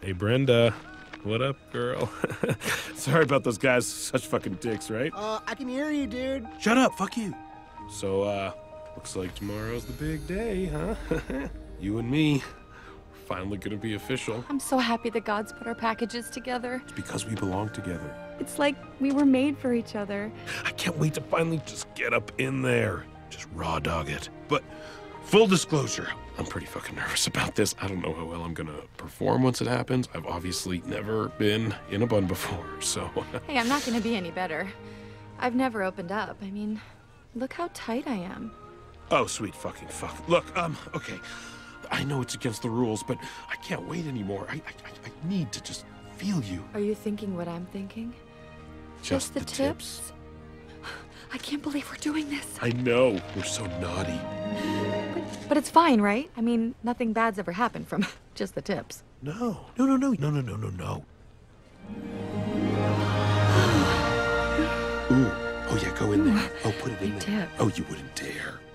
Hey, Brenda. What up, girl? Sorry about those guys. Such fucking dicks, right? I can hear you, dude. Shut up. Fuck you. So, looks like tomorrow's the big day, huh? You and me. We're finally gonna be official. I'm so happy the gods put our packages together. It's because we belong together. It's like we were made for each other. I can't wait to finally just get up in there. Just raw dog it. But full disclosure, I'm pretty fucking nervous about this. I don't know how well I'm gonna perform once it happens. I've obviously never been in a bun before, so... Hey, I'm not gonna be any better. I've never opened up. I mean, look how tight I am. Oh, sweet fucking fuck. Look, okay. I know it's against the rules, but I can't wait anymore. I need to just feel you. Are you thinking what I'm thinking? Just the tips? I can't believe we're doing this. I know. We're so naughty. But it's fine, right? I mean, nothing bad's ever happened from just the tips. No. Ooh. Oh, yeah, go in there. Oh, put it in there. Tip. Oh, you wouldn't dare.